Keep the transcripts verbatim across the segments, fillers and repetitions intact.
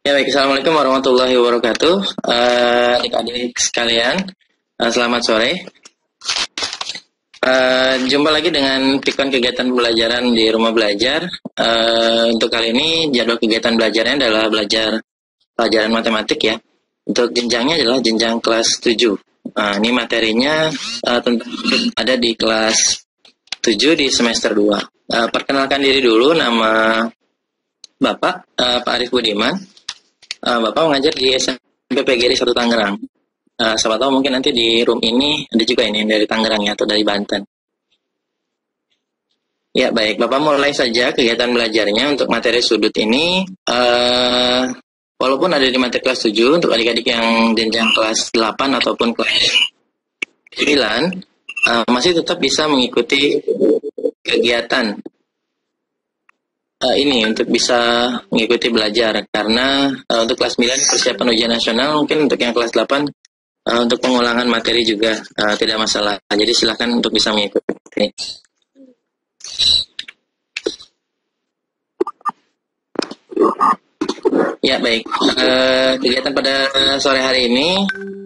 Ya baik, Assalamualaikum warahmatullahi wabarakatuh. Eh, Adik-adik sekalian, eh, selamat sore. Eh, jumpa lagi dengan pikon kegiatan pembelajaran di rumah belajar. Eh, untuk kali ini jadwal kegiatan belajarnya adalah belajar pelajaran matematik ya. Untuk jenjangnya adalah jenjang kelas tujuh. Nah, ini materinya eh, tentang ada di kelas tujuh di semester dua. Eh, perkenalkan diri dulu, nama Bapak eh, Pak Arif Budiman. Uh, Bapak mengajar di S M P P G R I satu Tangerang. Uh, siapa tahu mungkin nanti di room ini ada juga ini dari Tangerang ya atau dari Banten. Ya baik, Bapak mulai saja kegiatan belajarnya untuk materi sudut ini. Uh, walaupun ada di materi kelas tujuh, untuk adik-adik yang jenjang kelas delapan ataupun kelas sembilan, uh, masih tetap bisa mengikuti kegiatan Uh, ini untuk bisa mengikuti belajar karena uh, untuk kelas sembilan persiapan ujian nasional, mungkin untuk yang kelas delapan uh, untuk pengulangan materi juga uh, tidak masalah. Jadi silakan untuk bisa mengikuti. Ya baik, uh, kegiatan pada sore hari ini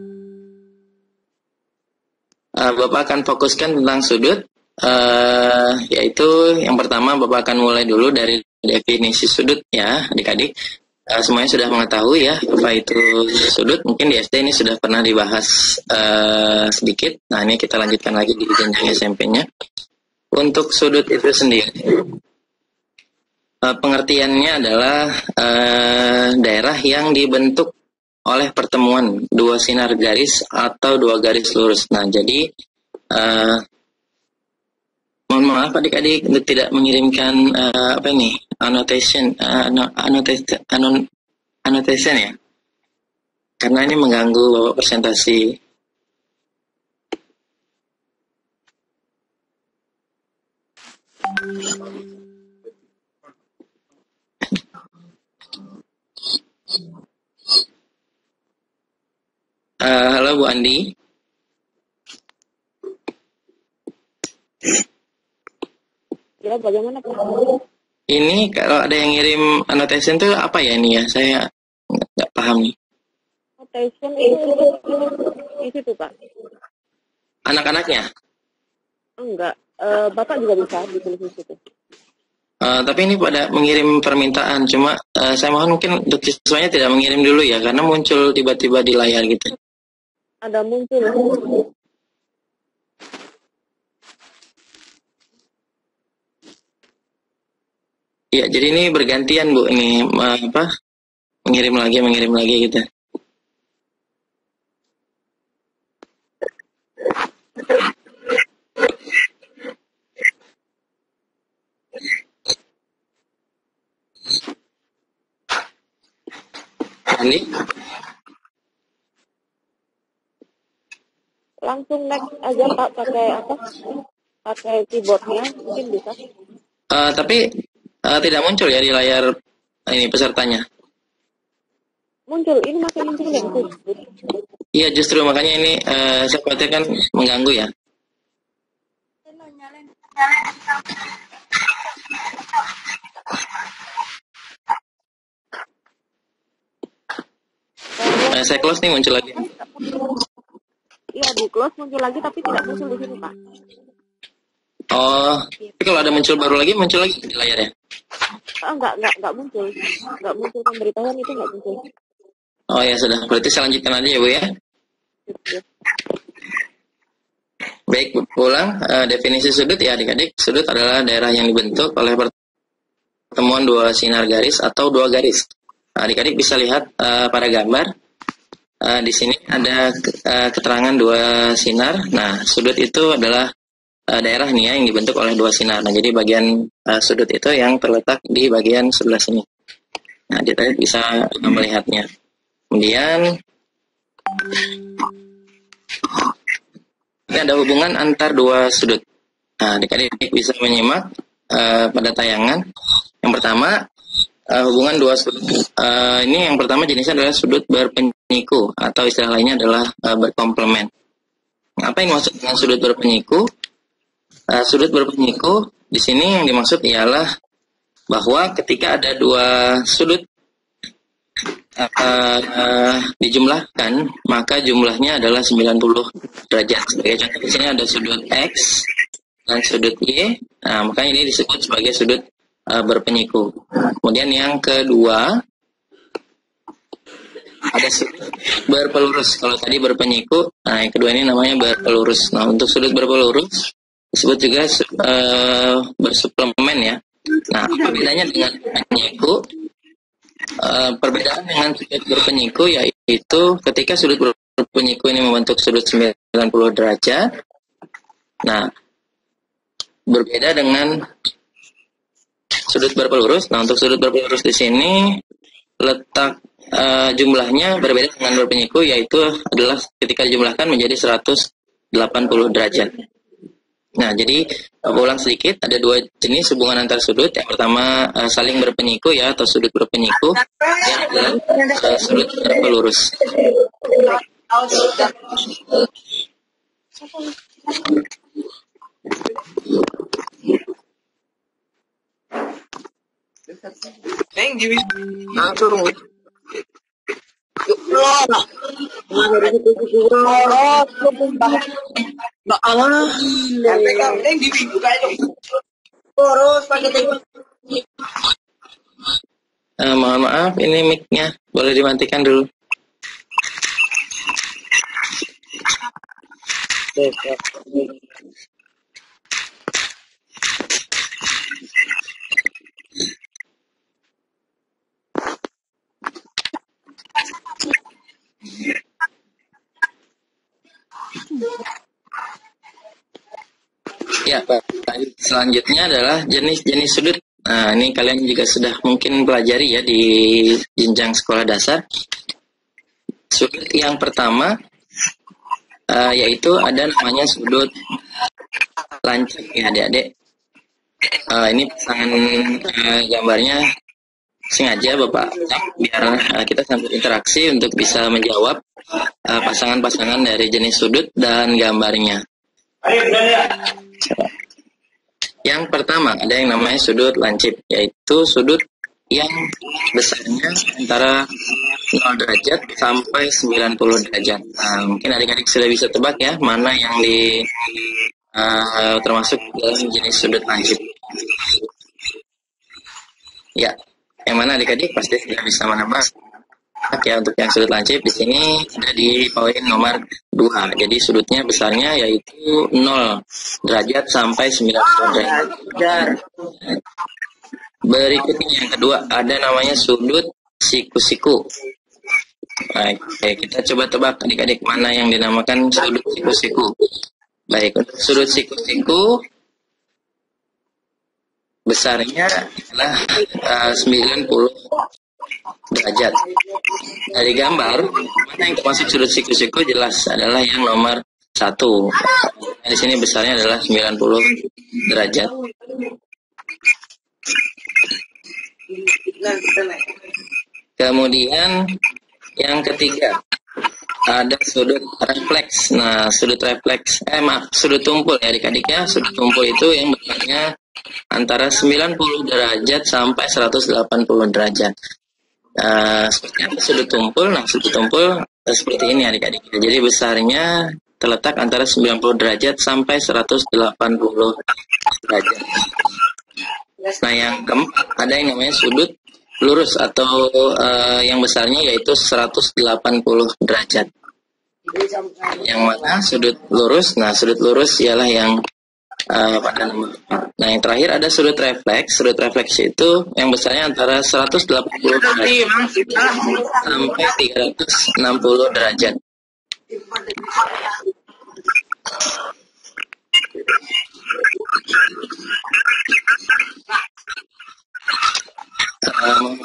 uh, Bapak akan fokuskan tentang sudut. Uh, yaitu yang pertama Bapak akan mulai dulu dari definisi sudut ya adik-adik. Uh, semuanya sudah mengetahui ya apa itu sudut, mungkin di S D ini sudah pernah dibahas uh, sedikit. Nah ini kita lanjutkan lagi di jenjang S M P-nya. Untuk sudut itu sendiri uh, pengertiannya adalah uh, daerah yang dibentuk oleh pertemuan dua sinar garis atau dua garis lurus. Nah jadi uh, mohon maaf adik-adik untuk tidak mengirimkan uh, apa ini annotation uh, annotation anon, annotation ya, karena ini mengganggu Bapak presentasi. Uh, halo Bu Andi. Ya, bagaimana Pak? Ini kalau ada yang ngirim annotation itu apa ya ini ya? Saya nggak paham nih. Annotation itu di situ Pak? Anak-anaknya? Enggak, uh, Bapak juga bisa ditulis di situ. Uh, tapi ini pada mengirim permintaan, cuma uh, saya mohon mungkin untuk siswanya tidak mengirim dulu ya, karena muncul tiba-tiba di layar gitu. Ada muncul. Ya, jadi ini bergantian Bu, ini uh, apa? Mengirim lagi, mengirim lagi gitu. Ini Langsung next aja Pak, pakai apa? Pakai keyboardnya, mungkin bisa. Uh, tapi uh, tidak muncul ya di layar ini pesertanya. Muncul, ini masih muncul yang itu. Iya justru makanya ini uh, saya khawatir kan mengganggu ya. Uh, saya close nih, muncul lagi. Iya di close muncul lagi tapi tidak muncul di sini Pak. Oh, tapi kalau ada muncul baru lagi, muncul lagi di layarnya? Oh, enggak, enggak, enggak muncul. Enggak muncul pemberitahuan itu enggak muncul. Oh ya sudah, berarti saya lanjutkan aja ya Bu ya. Ya. Baik, ulang uh, definisi sudut ya adik-adik. Sudut adalah daerah yang dibentuk oleh pertemuan dua sinar garis atau dua garis. Adik-adik bisa lihat uh, pada gambar. Uh, di sini ada uh, keterangan dua sinar. Nah, sudut itu adalah uh, daerah nih ya yang dibentuk oleh dua sinar. Nah, jadi bagian uh, sudut itu yang terletak di bagian sebelah sini. Nah, adik-adik bisa uh, melihatnya. Kemudian ini ada hubungan antar dua sudut. Nah, adik-adik bisa menyimak uh, pada tayangan. Yang pertama, uh, hubungan dua sudut. Uh, ini yang pertama jenisnya adalah sudut berpenyiku atau istilah lainnya adalah uh, berkomplement. Apa yang dimaksud dengan sudut berpenyiku? Uh, sudut berpenyiku di sini yang dimaksud ialah bahwa ketika ada dua sudut uh, uh, dijumlahkan, maka jumlahnya adalah sembilan puluh derajat. Sebagai contoh di sini ada sudut X dan sudut Y. Nah, maka ini disebut sebagai sudut uh, berpenyiku. Kemudian yang kedua ada sudut berpelurus. Kalau tadi berpenyiku, nah yang kedua ini namanya berpelurus. Nah, untuk sudut berpelurus disebut juga uh, bersuplemen ya. Nah, apa bedanya dengan penyiku? Uh, perbedaan dengan sudut berpenyiku yaitu ketika sudut berpenyiku ini membentuk sudut sembilan puluh derajat. Nah, berbeda dengan sudut berpelurus. Nah, untuk sudut berpelurus di sini letak uh, jumlahnya berbeda dengan berpenyiku, yaitu adalah ketika dijumlahkan menjadi seratus delapan puluh derajat. Nah, jadi ulang sedikit, ada dua jenis hubungan antar sudut. Yang pertama uh, saling berpenyiku ya, atau sudut berpenyiku. Yang adalah uh, sudut berpelurus. Uh, mohon maaf, ini mic-nya boleh dimatikan dulu. Ya, Pak. Selanjutnya adalah jenis-jenis sudut. Nah, ini kalian juga sudah mungkin pelajari ya di jenjang sekolah dasar. Sudut yang pertama uh, yaitu ada namanya sudut lancip ya adik-adik. Uh, ini pasangan uh, gambarnya sengaja Bapak biar uh, kita sambil interaksi untuk bisa menjawab uh, pasangan-pasangan dari jenis sudut dan gambarnya. Yang pertama ada yang namanya sudut lancip, yaitu sudut yang besarnya antara nol derajat sampai sembilan puluh derajat. Nah, mungkin adik-adik sudah bisa tebak ya mana yang di uh, termasuk dalam jenis sudut lancip. Ya, yang mana adik-adik pasti sudah bisa menebak. Ya, untuk yang sudut lancip di sini ada di poin nomor dua. Jadi sudutnya besarnya yaitu nol derajat sampai sembilan puluh derajat. Berikutnya yang kedua ada namanya sudut siku-siku. Baik, oke, kita coba tebak adik-adik mana yang dinamakan sudut siku-siku. Baik, untuk sudut siku-siku besarnya adalah uh, sembilan puluh derajat. Dari gambar, mana yang termasuk sudut siku-siku jelas adalah yang nomor satu. Di sini besarnya adalah sembilan puluh derajat. Kemudian yang ketiga ada sudut refleks. Nah, sudut refleks, eh maaf, sudut tumpul ya adik-adik ya. Sudut tumpul itu yang besarnya antara sembilan puluh derajat sampai seratus delapan puluh derajat. Uh, seperti apa sudut tumpul? Nah, sudut tumpul uh, seperti ini adik-adik. Jadi besarnya terletak antara sembilan puluh derajat sampai seratus delapan puluh derajat. Nah, yang keempat ada yang namanya sudut lurus atau uh, yang besarnya yaitu seratus delapan puluh derajat. Yang mana sudut lurus? Nah, sudut lurus ialah yang Uh, pada nomor empat. Nah, yang terakhir ada sudut refleks. Sudut refleks itu yang besarnya antara seratus delapan puluh derajat sampai tiga ratus enam puluh derajat. Um,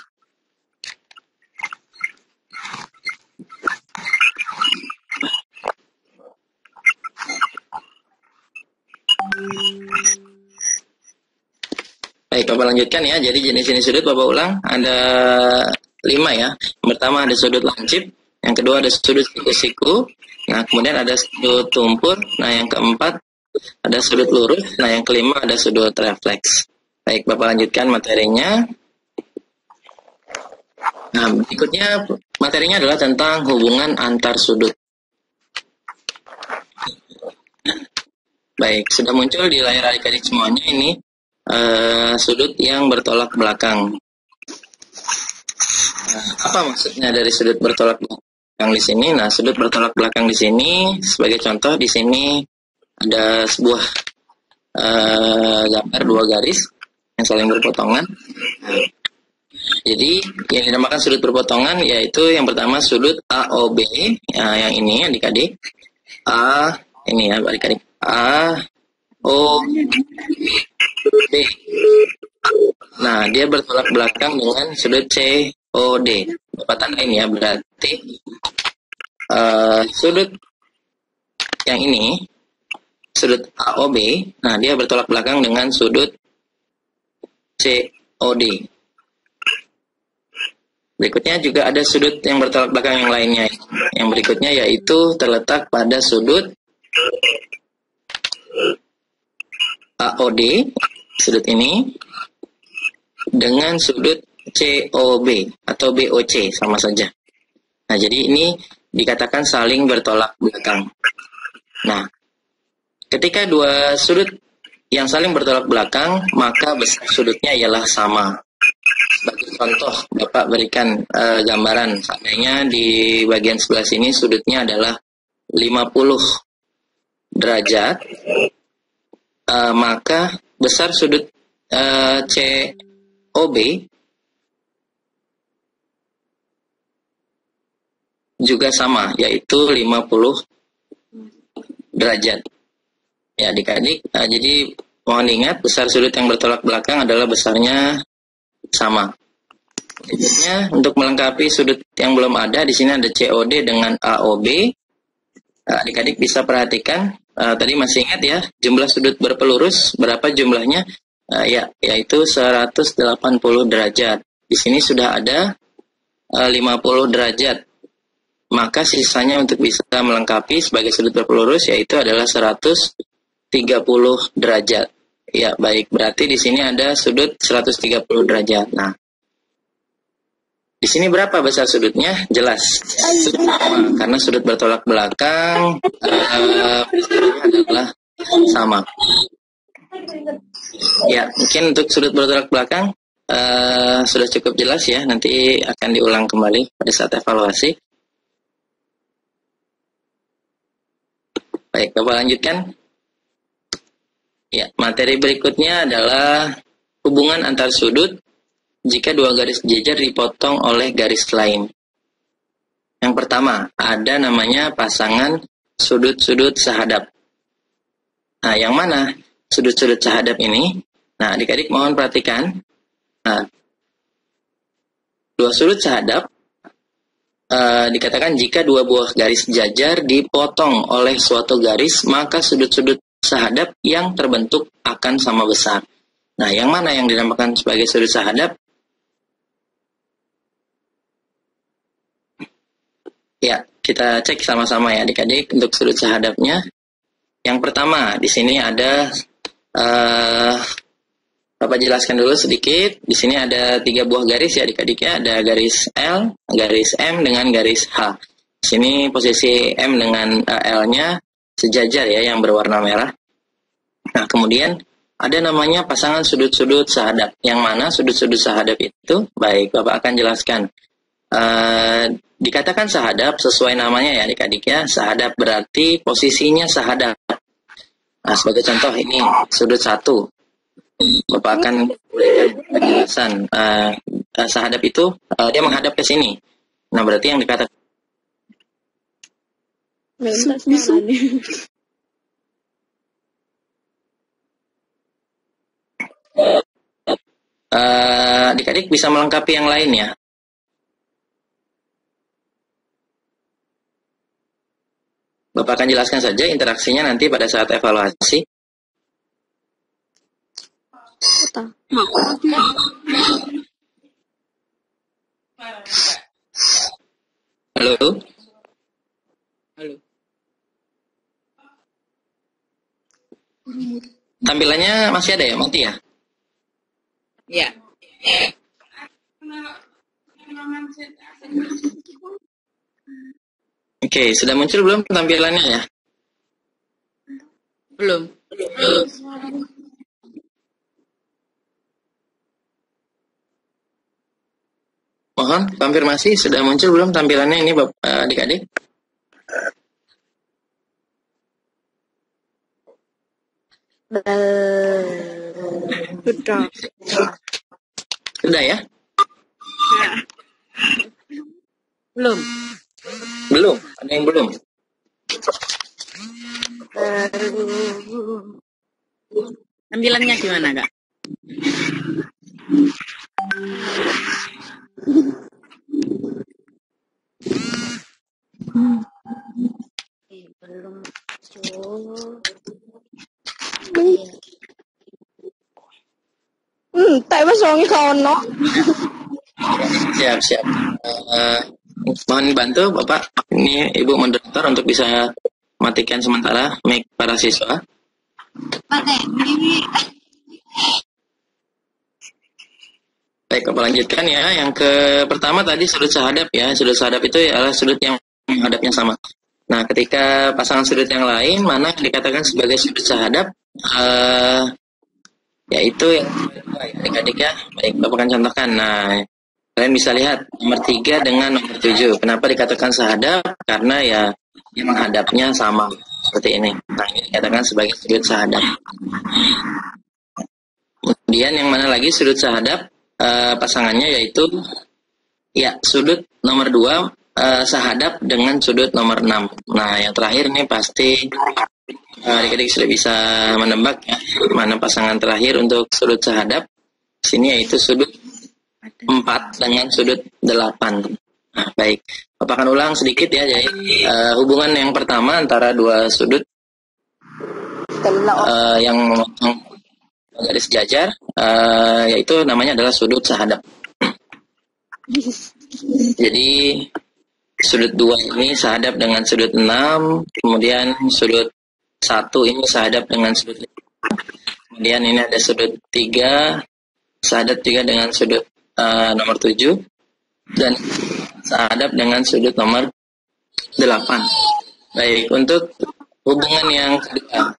Baik, Bapak lanjutkan ya. Jadi jenis-jenis sudut Bapak ulang ada lima ya. Yang pertama ada sudut lancip, yang kedua ada sudut siku-siku, nah kemudian ada sudut tumpul, nah yang keempat ada sudut lurus, nah yang kelima ada sudut refleks. Baik, Bapak lanjutkan materinya. Nah, berikutnya materinya adalah tentang hubungan antar sudut. Baik, sudah muncul di layar adik-adik semuanya ini uh, sudut yang bertolak belakang. Nah, apa maksudnya dari sudut bertolak belakang di sini? Nah, sudut bertolak belakang di sini, sebagai contoh, di sini ada sebuah uh, gambar dua garis yang saling berpotongan. Jadi yang dinamakan sudut berpotongan yaitu yang pertama sudut A O B, ya, yang ini adik-adik. A ini ya adik-adik. A O B. Nah, dia bertolak belakang dengan sudut C O D. Bapak tandain ya, berarti uh, sudut yang ini, sudut A O B, nah dia bertolak belakang dengan sudut C O D. Berikutnya juga ada sudut yang bertolak belakang yang lainnya. Yang berikutnya yaitu terletak pada sudut A O D, sudut ini, dengan sudut C O B atau B O C, sama saja. Nah, jadi ini dikatakan saling bertolak belakang. Nah, ketika dua sudut yang saling bertolak belakang, maka besar sudutnya ialah sama. Sebagai contoh, Bapak berikan uh, gambaran. Seandainya di bagian sebelah sini sudutnya adalah lima puluh derajat, uh, maka besar sudut uh, C O B juga sama, yaitu lima puluh derajat. Ya, adik-adik, uh, jadi mohon ingat, besar sudut yang bertolak belakang adalah besarnya sama. Berikutnya, untuk melengkapi sudut yang belum ada, di sini ada C O D dengan A O B. Adik-adik bisa perhatikan, uh, tadi masih ingat ya, jumlah sudut berpelurus, berapa jumlahnya? Uh, ya, yaitu seratus delapan puluh derajat. Di sini sudah ada uh, lima puluh derajat. Maka sisanya untuk bisa melengkapi sebagai sudut berpelurus yaitu adalah seratus tiga puluh derajat. Ya, baik. Berarti di sini ada sudut seratus tiga puluh derajat. Nah, di sini berapa besar sudutnya? Jelas. Sama, karena sudut bertolak belakang uh, adalah sama. Ya, mungkin untuk sudut bertolak belakang uh, sudah cukup jelas ya. Nanti akan diulang kembali pada saat evaluasi. Baik, Bapak lanjutkan. Ya, materi berikutnya adalah hubungan antar sudut jika dua garis jejer dipotong oleh garis lain. Yang pertama, ada namanya pasangan sudut-sudut sahadap. Nah, yang mana sudut-sudut sahadap ini? Nah, adik-adik mohon perhatikan. Nah, dua sudut sahadap uh, dikatakan jika dua buah garis jajar dipotong oleh suatu garis, maka sudut-sudut sahadap yang terbentuk akan sama besar. Nah, yang mana yang dinamakan sebagai sudut sahadap? Ya, kita cek sama-sama ya adik-adik untuk sudut sahadapnya. Yang pertama, di sini ada, uh, Bapak jelaskan dulu sedikit. Di sini ada tiga buah garis ya adik-adik ya. Ada garis L, garis M, dengan garis H. Di sini posisi M dengan uh, L-nya sejajar ya, yang berwarna merah. Nah, kemudian ada namanya pasangan sudut-sudut sahadap. Yang mana sudut-sudut sahadap itu? Baik, Bapak akan jelaskan. Uh, dikatakan sahadap sesuai namanya ya adik-adik ya. Sahadap berarti posisinya sahadap. Nah, sebagai contoh ini sudut satu. Bapak akan berikan penjelasan. Uh, sahadap itu uh, dia menghadap ke sini. Nah, berarti yang dikatakan uh, adik-adik bisa melengkapi yang lain ya. Bapak akan jelaskan saja interaksinya nanti pada saat evaluasi. Halo? Halo? Tampilannya masih ada ya? Mati ya? Ya. Oke, sudah muncul belum tampilannya ya? Belum. Mohon konfirmasi sudah muncul belum tampilannya ini Bapak adik-adik? Sudah. Sudah ya? Belum. Belum, ada yang belum. Tampilannya gimana, Kak? Eh, belum muncul. Hmm, tak masongi kono. Siap, siap. Uh, mohon bantu Bapak, ini Ibu moderator untuk bisa matikan sementara mic para siswa. Baik, Bapak lanjutkan ya. Yang ke pertama tadi sudut sahadap ya. Sudut sahadap itu adalah sudut yang menghadapnya sama. Nah, ketika pasangan sudut yang lain, mana yang dikatakan sebagai sudut sahadap, uh, yaitu yang adik-adik ya. Baik, Bapak akan contohkan. Nah, kalian bisa lihat nomor tiga dengan nomor tujuh. Kenapa dikatakan sahadap? Karena ya yang menghadapnya sama seperti ini. Nah, ini dikatakan sebagai sudut sahadap. Kemudian yang mana lagi sudut sahadap uh, pasangannya yaitu ya sudut nomor dua uh, sahadap dengan sudut nomor enam. Nah, yang terakhir ini pasti uh, adik-adik sudah bisa menebak ya mana pasangan terakhir untuk sudut sahadap. Sini yaitu sudut empat dengan sudut delapan. Nah, baik. Bapak akan ulang sedikit ya. Jadi uh, hubungan yang pertama antara dua sudut uh, yang memotong garis jajar, uh, yaitu namanya adalah sudut sahadap. Jadi sudut dua ini sahadap dengan sudut enam, kemudian sudut satu ini sahadap dengan sudut lima. Kemudian ini ada sudut tiga, sahadap juga dengan sudut uh, nomor tujuh, dan sahadap dengan sudut nomor delapan. Baik, untuk hubungan yang kedua.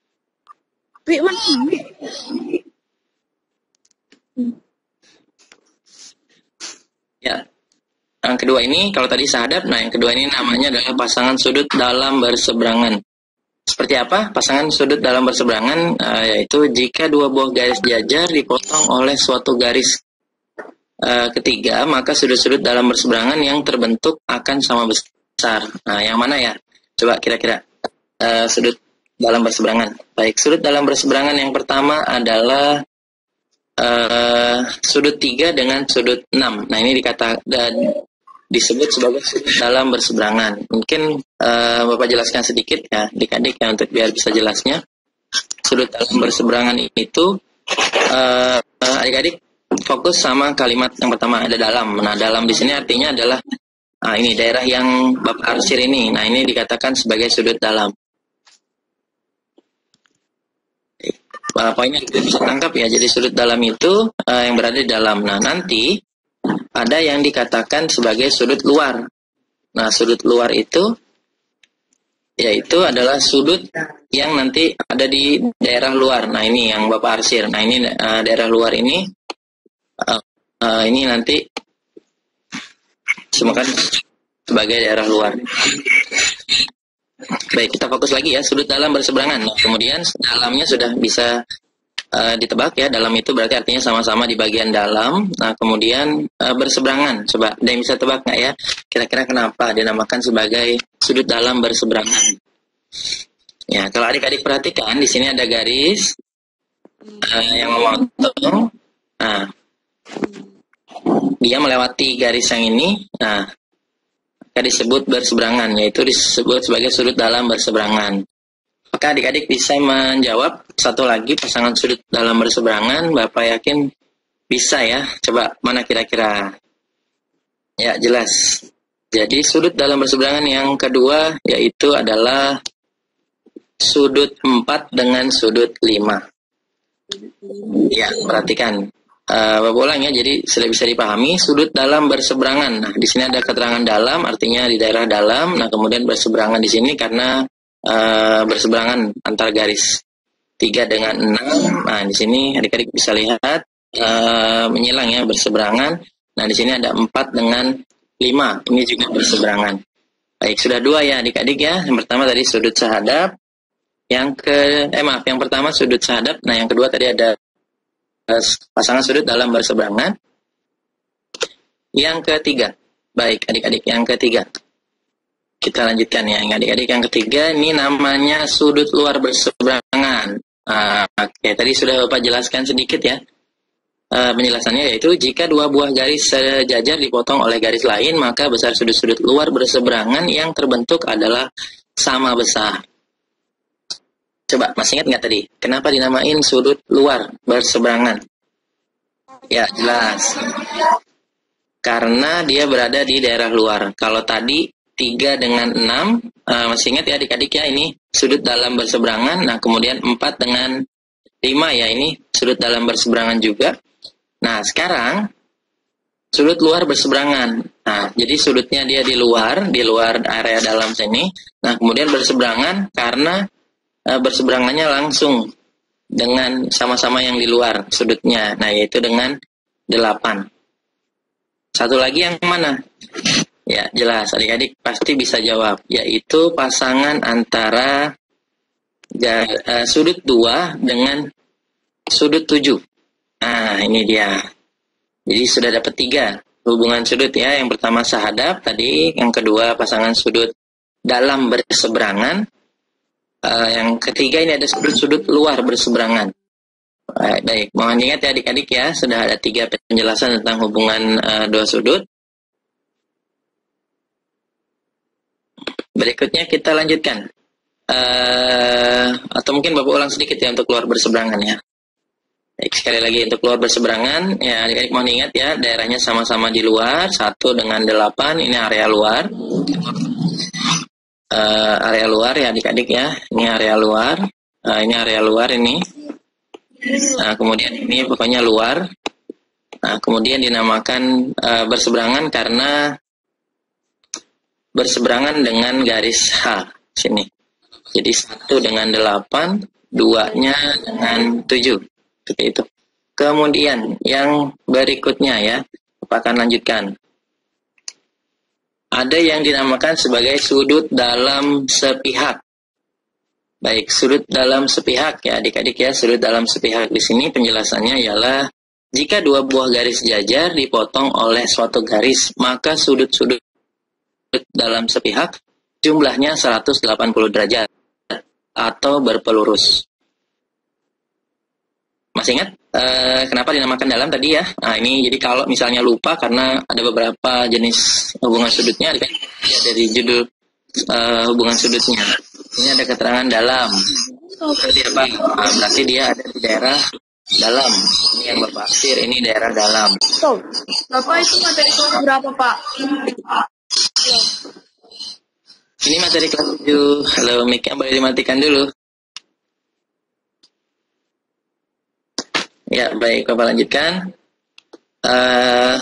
Ya, yang kedua ini kalau tadi sahadap, nah yang kedua ini namanya adalah pasangan sudut dalam berseberangan. Seperti apa pasangan sudut dalam berseberangan? Uh, yaitu jika dua buah garis jajar dipotong oleh suatu garis uh, ketiga, maka sudut-sudut dalam berseberangan yang terbentuk akan sama besar. Nah, yang mana ya? Coba kira-kira uh, sudut dalam berseberangan. Baik, sudut dalam berseberangan yang pertama adalah uh, sudut tiga dengan sudut enam. Nah, ini dikata dan disebut sebagai sudut dalam berseberangan. Mungkin uh, Bapak jelaskan sedikit ya, adik-adik ya, untuk biar bisa jelasnya. Sudut dalam berseberangan itu uh, uh, adik-adik fokus sama kalimat yang pertama, ada dalam. Nah, dalam di sini artinya adalah nah, ini daerah yang Bapak arsir ini. Nah, ini dikatakan sebagai sudut dalam. Uh, poinnya bisa tangkap ya. Jadi sudut dalam itu uh, yang berada di dalam. Nah, nanti ada yang dikatakan sebagai sudut luar. Nah, sudut luar itu yaitu adalah sudut yang nanti ada di daerah luar. Nah, ini yang Bapak arsir. Nah, ini uh, daerah luar ini uh, uh, ini nanti semakan sebagai daerah luar. Baik, kita fokus lagi ya, sudut dalam berseberangan. Nah, kemudian dalamnya sudah bisa uh, ditebak ya, dalam itu berarti artinya sama-sama di bagian dalam. Nah, kemudian uh, berseberangan. Coba ada yang bisa tebak nggak ya? Kira-kira kenapa dinamakan sebagai sudut dalam berseberangan? Ya, kalau adik-adik perhatikan di sini ada garis uh, yang memotong. Nah, dia melewati garis yang ini. Nah, disebut berseberangan, yaitu disebut sebagai sudut dalam berseberangan. Maka adik-adik bisa menjawab satu lagi pasangan sudut dalam berseberangan. Bapak yakin bisa ya? Coba mana kira-kira? Ya, jelas. Jadi sudut dalam berseberangan yang kedua yaitu adalah sudut empat dengan sudut lima. Ya, perhatikan. Uh, Bapak ulang ya, jadi sudah bisa dipahami sudut dalam berseberangan. Nah, di sini ada keterangan dalam, artinya di daerah dalam. Nah, kemudian berseberangan di sini karena uh, berseberangan antar garis tiga dengan enam. Nah, di sini adik-adik bisa lihat uh, menyilang ya, berseberangan. Nah, di sini ada empat dengan lima. Ini juga berseberangan. Baik, sudah dua ya adik-adik ya. Yang pertama tadi sudut sahadap. Yang ke eh maaf, yang pertama sudut sahadap. Nah, yang kedua tadi ada pasangan sudut dalam berseberangan. Yang ketiga, baik adik-adik, yang ketiga kita lanjutkan ya, adik-adik. Yang ketiga ini namanya sudut luar berseberangan. Nah, oke, okay. Tadi sudah Bapak jelaskan sedikit ya uh, penjelasannya, yaitu jika dua buah garis sejajar dipotong oleh garis lain, maka besar sudut-sudut luar berseberangan yang terbentuk adalah sama besar. Coba, masih ingat nggak tadi? Kenapa dinamain sudut luar berseberangan? Ya, jelas. Karena dia berada di daerah luar. Kalau tadi tiga dengan enam, uh, masih ingat ya adik-adik ya, ini sudut dalam berseberangan. Nah, kemudian empat dengan lima ya, ini sudut dalam berseberangan juga. Nah, sekarang sudut luar berseberangan. Nah, jadi sudutnya dia di luar, di luar area dalam sini. Nah, kemudian berseberangan karena berseberangannya langsung dengan sama-sama yang di luar sudutnya. Nah, yaitu dengan delapan. Satu lagi yang mana? Ya, jelas. Adik-adik pasti bisa jawab. Yaitu pasangan antara uh, sudut dua dengan sudut tujuh. Nah, ini dia. Jadi sudah dapat tiga hubungan sudut ya. Yang pertama sahadap tadi. Yang kedua pasangan sudut dalam berseberangan. Uh, yang ketiga ini ada sudut-sudut luar berseberangan. Baik, baik. Mohon ingat ya adik-adik ya, sudah ada tiga penjelasan tentang hubungan uh, dua sudut. Berikutnya kita lanjutkan. Uh, atau mungkin Bapak ulang sedikit ya untuk luar berseberangan ya. Baik, sekali lagi untuk luar berseberangan, ya adik-adik mohon ingat ya, daerahnya sama-sama di luar, satu dengan delapan, ini area luar. Uh, area luar ya adik-adik ya, ini area luar, uh, ini area luar ini, nah, kemudian ini pokoknya luar, nah, kemudian dinamakan uh, berseberangan karena berseberangan dengan garis H sini, jadi satu dengan delapan, duanya dengan tujuh, seperti itu. Kemudian yang berikutnya ya, Bapak akan lanjutkan. Ada yang dinamakan sebagai sudut dalam sepihak. Baik, sudut dalam sepihak ya adik-adik ya, sudut dalam sepihak di sini penjelasannya ialah jika dua buah garis jajar dipotong oleh suatu garis, maka sudut-sudut dalam sepihak jumlahnya seratus delapan puluh derajat atau berpelurus. Masih ingat uh, kenapa dinamakan dalam tadi ya? Nah, ini jadi kalau misalnya lupa karena ada beberapa jenis hubungan sudutnya, ya, dari judul uh, hubungan sudutnya. Ini ada keterangan dalam. Berarti apa? Nah, berarti dia ada di daerah dalam. Ini yang Bapak aksir, ini daerah dalam. So, Bapak itu materi kelas berapa, Pak? Ini materi kelas tujuh. Halo, mic-nya boleh dimatikan dulu. Ya, baik, Bapak lanjutkan. Uh,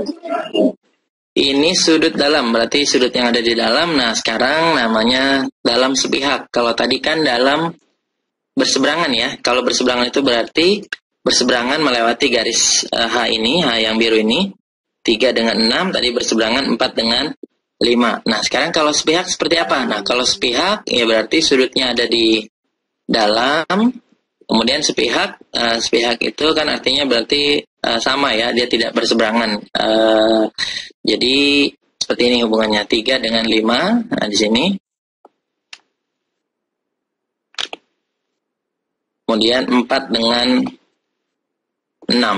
ini sudut dalam, berarti sudut yang ada di dalam. Nah, sekarang namanya dalam sepihak. Kalau tadi kan dalam berseberangan ya. Kalau berseberangan itu berarti berseberangan melewati garis uh, H ini, H yang biru ini. tiga dengan enam, tadi berseberangan empat dengan lima. Nah, sekarang kalau sepihak seperti apa? Nah, kalau sepihak, ya berarti sudutnya ada di dalam. Kemudian sepihak, uh, sepihak itu kan artinya berarti uh, sama ya, dia tidak berseberangan. Uh, jadi seperti ini hubungannya, tiga dengan lima, nah di sini. Kemudian empat dengan enam.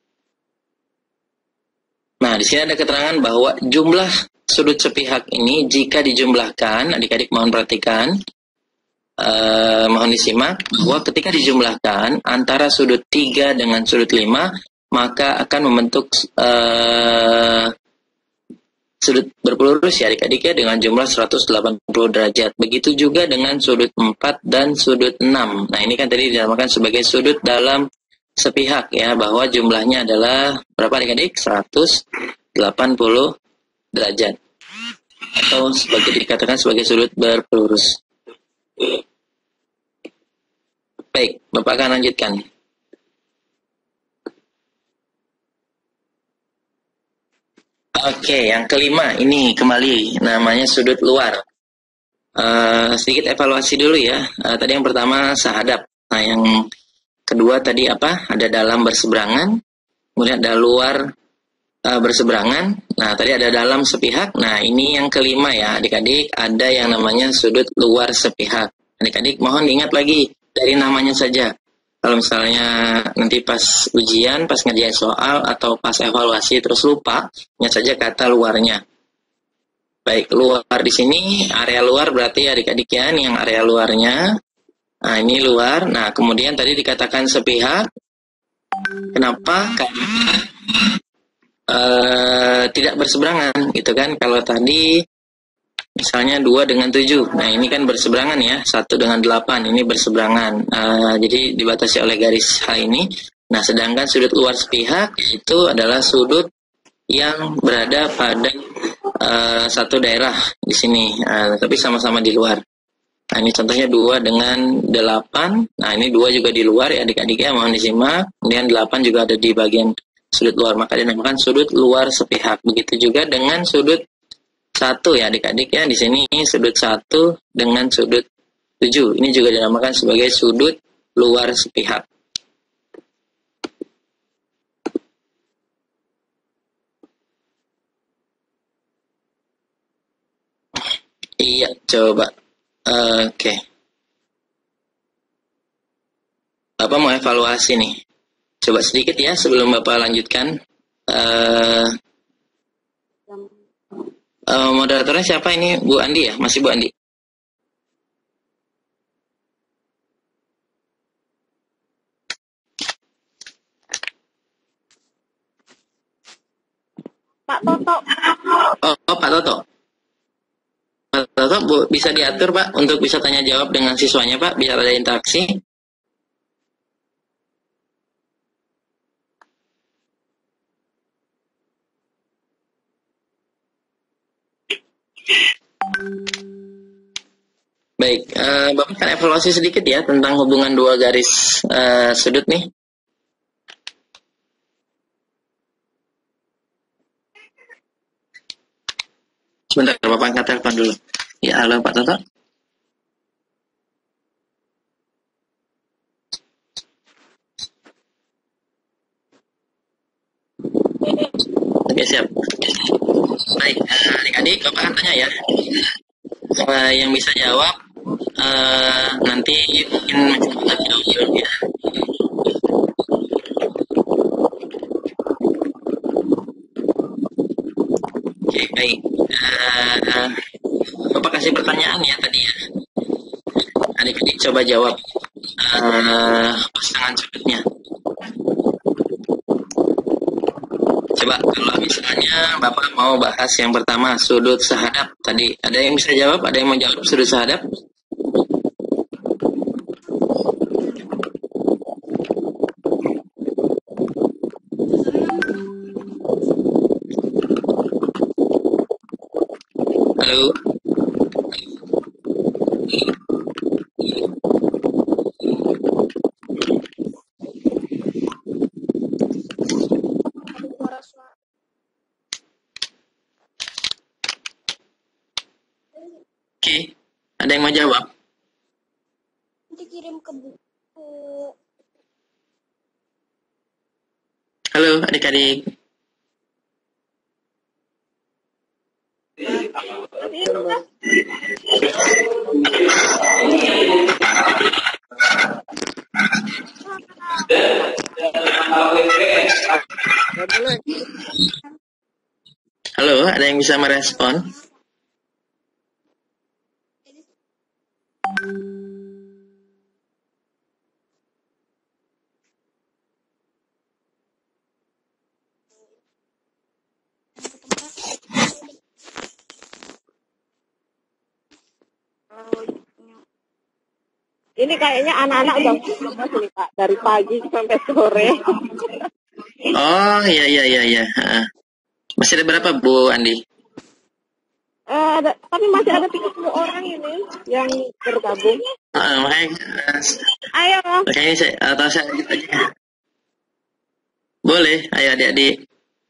Nah, di sini ada keterangan bahwa jumlah sudut sepihak ini jika dijumlahkan, adik-adik mohon perhatikan. Uh, mohon disimak bahwa ketika dijumlahkan antara sudut tiga dengan sudut lima, maka akan membentuk uh, sudut berpelurus ya adik-adik ya, dengan jumlah seratus delapan puluh derajat. Begitu juga dengan sudut empat dan sudut enam. Nah, ini kan tadi dinamakan sebagai sudut dalam sepihak ya, bahwa jumlahnya adalah berapa adik-adik? seratus delapan puluh derajat. Atau sebagai dikatakan sebagai sudut berpelurus. Baik, Bapak akan lanjutkan. Oke, yang kelima ini kembali namanya sudut luar. Uh, sedikit evaluasi dulu ya. Uh, tadi yang pertama sahadap. Nah, yang kedua tadi apa? Ada dalam berseberangan. Kemudian ada luar uh, berseberangan. Nah, tadi ada dalam sepihak. Nah, ini yang kelima ya, adik-adik. Ada yang namanya sudut luar sepihak. Adik-adik mohon diingat lagi dari namanya saja. Kalau misalnya nanti pas ujian, pas ngerjain soal, atau pas evaluasi terus lupa, ingat saja kata luarnya. Baik, luar di sini, area luar berarti adik-adik ya, yang area luarnya. Nah, ini luar. Nah, kemudian tadi dikatakan sepihak. Kenapa? Karena uh, tidak berseberangan, gitu kan. Kalau tadi misalnya dua dengan tujuh. Nah, ini kan berseberangan ya, satu dengan delapan. Ini berseberangan. Uh, jadi dibatasi oleh garis H ini. Nah, sedangkan sudut luar sepihak itu adalah sudut yang berada pada uh, satu daerah di sini, uh, tapi sama-sama di luar. Nah, ini contohnya dua dengan delapan. Nah, ini dua juga di luar ya adik-adik ya, mohon disimak. Kemudian delapan juga ada di bagian sudut luar, maka dinamakan sudut luar sepihak. Begitu juga dengan sudut satu ya adik-adik ya, di sini sudut satu dengan sudut tujuh. Ini juga dinamakan sebagai sudut luar sepihak. Iya, coba. Uh, Oke. Okay. Bapak mau evaluasi nih. Coba sedikit ya sebelum Bapak lanjutkan. Uh, uh, moderatornya siapa ini? Bu Andi ya? Masih Bu Andi? Pak Toto. Oh, oh Pak Toto. Pak Toto, Bu, bisa diatur Pak untuk bisa tanya jawab dengan siswanya Pak, biar ada interaksi. Baik, uh, Bapak akan evaluasi sedikit ya tentang hubungan dua garis uh, sudut nih. Sebentar, Bapak angkat telepon dulu. Ya, halo Pak Toto. Oke, siap. Baik, uh, adik-adik, Bapak akan tanya ya. Uh, yang bisa jawab uh, nanti mungkin mencoba jawab ya. Oke, baik. Uh, Bapak kasih pertanyaan ya tadi ya. Adik-adik coba jawab uh, pasangan sudutnya. Coba kalau misalnya Bapak mau bahas yang pertama sudut sahadap tadi, ada yang bisa jawab? Ada yang mau jawab sudut sahadap? Halo. Oke, ada yang mau jawab? Dikirim ke buku. Halo adik-adik. Halo, ada yang bisa merespon? Ini kayaknya anak-anak udah lemas nih Pak, dari pagi sampai sore. Oh, iya, iya, iya, iya. Heeh. Masih ada berapa, Bu Andi? Eh, ada, tapi masih ada tiga puluh orang ini yang bergabung. Heeh, makanya, eh, Ayo. makanya saya, atau saya lanjut aja. Boleh, ayo adik-adik.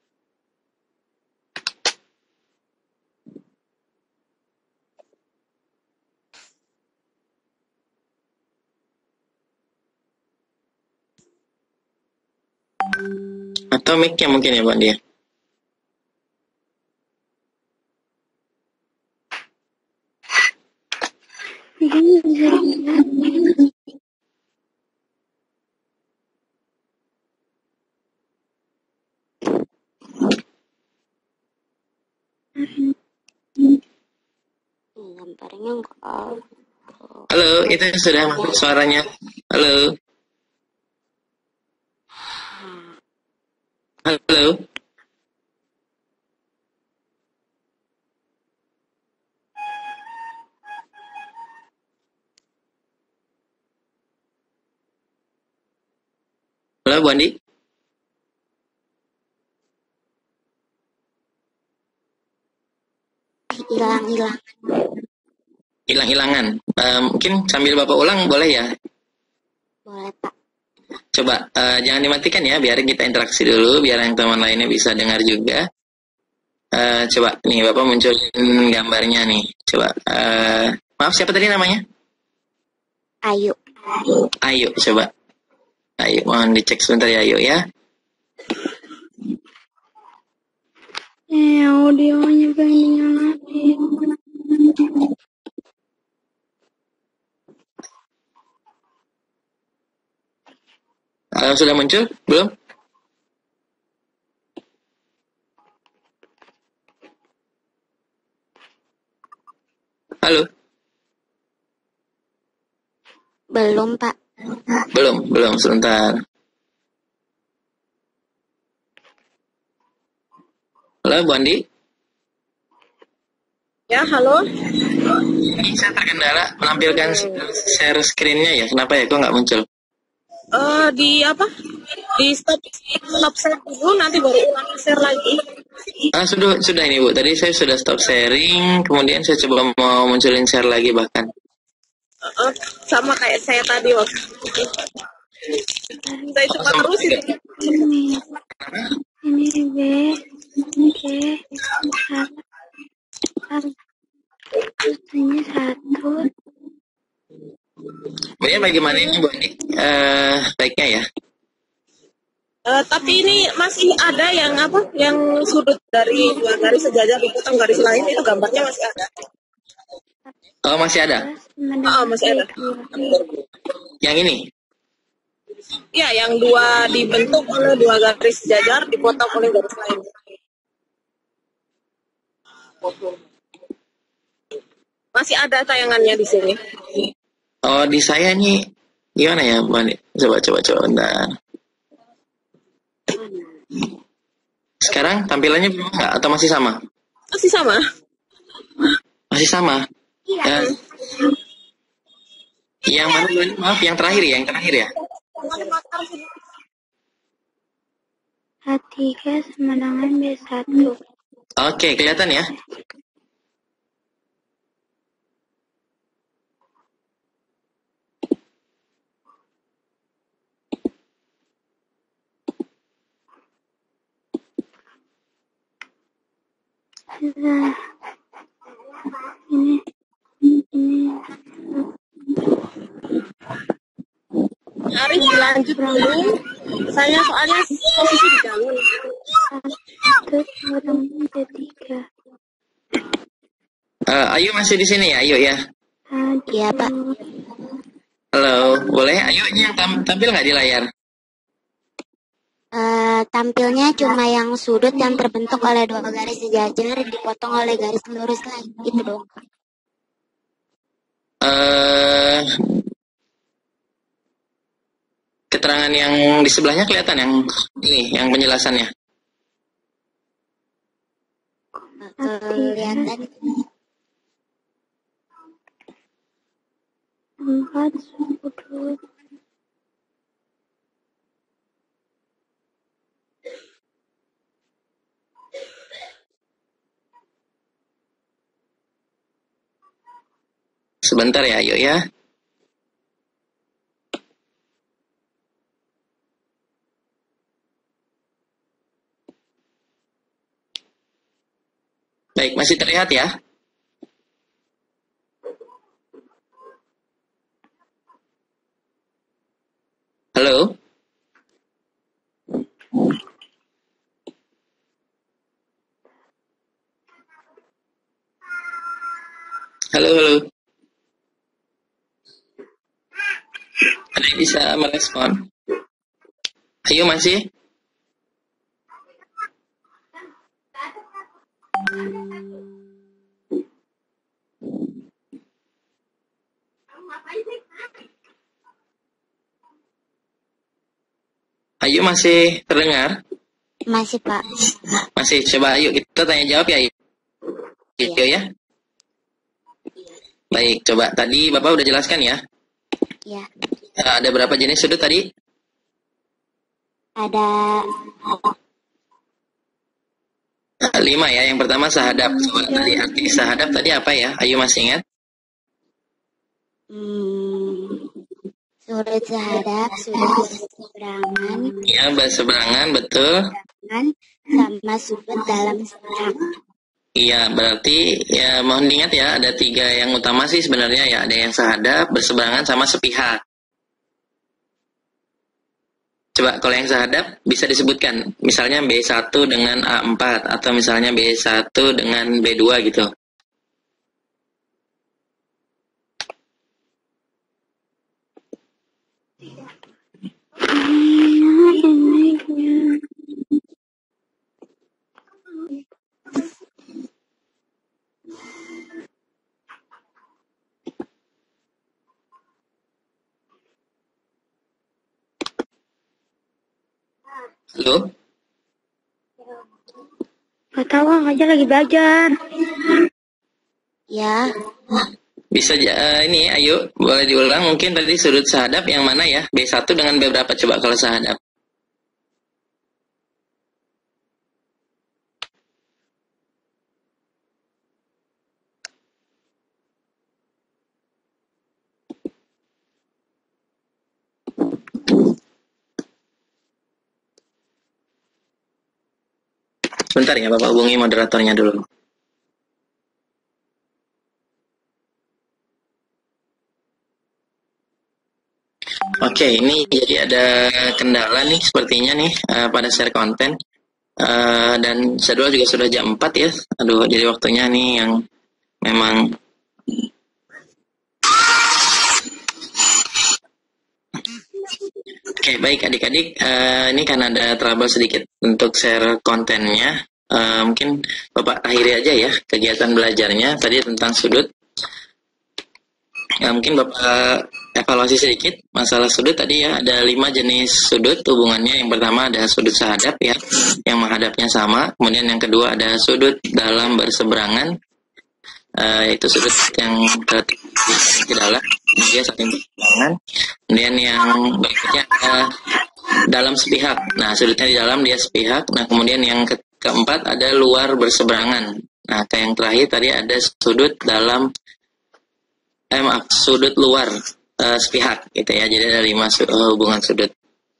Atau mic-nya mungkin ya, Bu Andi. Gambarnya enggak. Halo, itu sudah masuk suaranya. Halo. Halo. Halo, Bu Andi. Hilang-hilang. Hilang-hilangan. Eh, mungkin sambil Bapak ulang boleh ya? Boleh Pak. Coba eh, jangan dimatikan ya, biar kita interaksi dulu, biar yang teman lainnya bisa dengar juga. Eh, coba nih Bapak munculin gambarnya nih. Coba. eh, maaf, siapa tadi namanya? Ayo. Ayo, coba. Ayo, mohon dicek sebentar ya, Ayo ya. Eh, audionya pengen dinyalain. Eh, sudah muncul? Belum? Halo? Belum Pak. Belum, belum, sebentar. Halo, Bu Andi? Ya, halo. Ini saya terkendala menampilkan share screen-nya ya. Kenapa ya? Kok nggak muncul? Eh, di apa? Di stop stop share dulu, nanti baru ulangi share lagi. Ah, sudah, sudah ini Bu. Tadi saya sudah stop sharing, kemudian saya coba mau munculin share lagi bahkan. Eh, eh, sama kayak saya tadi waktu. Saya Oh, coba sama terus juga. ini. Ini B, C, satu, ini satu. Kemudian bagaimana ini Bu Andi? Eh, baiknya ya. Eh, tapi ini masih ada yang apa? Yang sudut dari dua garis sejajar dipotong garis lain, itu gambarnya masih ada. Oh, masih ada? Oh, masih ada. Yang ini? Ya, yang dua dibentuk oleh dua garis sejajar dipotong oleh garis lain. Masih ada tayangannya di sini. Oh, di saya nih gimana ya Bu Andi? Coba, coba, coba bentar. Sekarang tampilannya berubah nggak? Atau masih sama? Masih sama. Masih sama? Iya. Ya. Yang mana Bu Andi? Maaf, yang terakhir ya? Yang terakhir ya? H tiga sama dengan B satu. Oke, kelihatan ya? Nah, ini ini Arif dilanjut dulu. Saya soalnya posisi di dalam. Satu, kurang ketiga. Eh, Ayu masih di sini ya? Ayu ya? Iya Pak. Halo, boleh? Ayu ini yang tam- tampil nggak di layar? Uh, tampilnya cuma yang sudut yang terbentuk oleh dua garis sejajar dipotong oleh garis lurus lain, itu dong. Eh, keterangan yang di sebelahnya kelihatan yang ini, yang penjelasannya. Kelihatan. Empat, sepuluh, sebentar ya, yuk ya. Baik, masih terlihat ya? Halo? Halo, halo. Ada yang bisa merespon? Ayo, masih? Ayo, masih terdengar? Masih, Pak. Masih, coba ayo kita tanya jawab ya. Yuk ya. Baik, coba tadi Bapak udah jelaskan ya? Ya. Ada berapa jenis sudut tadi? Ada Lima ya. Yang pertama sahadap. Coba tadi arti sahadap tadi apa ya? Ayo masih ingat? hmm, sudut sahadap, sudut berseberangan, Ya, berseberangan, betul. berseberangan, sama sudut dalam sepihak. Iya, berarti ya mohon diingat ya, ada tiga yang utama sih sebenarnya ya. Ada yang sahadap, berseberangan, sama sepihak. Coba kalau yang sahadap bisa disebutkan, misalnya B satu dengan A empat, atau misalnya B satu dengan B dua gitu. Halo? Gak tahu, aja lagi belajar. Ya. Bisa ja- ini ayo boleh diulang mungkin tadi sudut sahadap yang mana ya? B satu dengan B berapa coba kalau sahadap? Sebentar ya, Bapak hubungi moderatornya dulu. Oke, ini jadi ada kendala nih sepertinya nih uh, pada share konten. Uh, dan jadwal juga sudah jam empat ya. Aduh, jadi waktunya nih yang memang Oke, baik adik-adik, uh, ini kan ada trouble sedikit untuk share kontennya. Uh, mungkin Bapak akhiri aja ya kegiatan belajarnya tadi tentang sudut. Ya, mungkin Bapak evaluasi sedikit masalah sudut tadi ya, ada lima jenis sudut hubungannya. Yang pertama ada sudut sahadap ya, yang menghadapnya sama. Kemudian yang kedua ada sudut dalam berseberangan, uh, yaitu sudut yang ke, ke dalam, dia saling berseberangan. Kemudian yang berikutnya ada dalam sepihak. Nah, sudutnya di dalam, dia sepihak. Nah, kemudian yang ke keempat ada luar berseberangan. Nah, ke yang terakhir tadi ada sudut dalam Eh, maaf, sudut luar uh, sepihak gitu ya. Jadi ada lima su uh, hubungan sudut.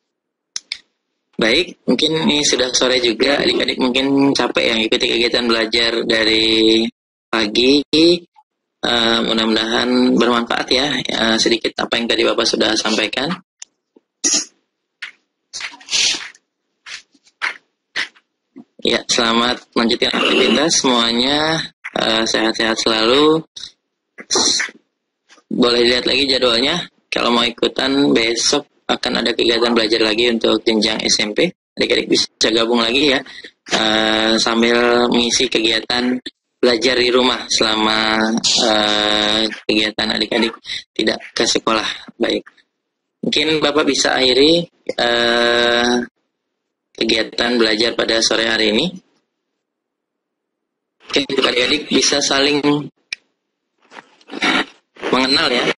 Baik, mungkin ini sudah sore juga. Adik-adik mungkin capek yang ikuti kegiatan belajar dari pagi. Uh, mudah-mudahan bermanfaat ya. Uh, sedikit apa yang tadi Bapak sudah sampaikan. Ya, selamat melanjutkan aktivitas semuanya. Sehat-sehat uh, selalu. Boleh lihat lagi jadwalnya. Kalau mau ikutan besok akan ada kegiatan belajar lagi untuk jenjang S M P. Adik-adik bisa gabung lagi ya, uh, sambil mengisi kegiatan belajar di rumah selama uh, kegiatan adik-adik tidak ke sekolah. Baik, mungkin Bapak bisa akhiri uh, kegiatan belajar pada sore hari ini. Oke, adik-adik bisa saling mengenal ya.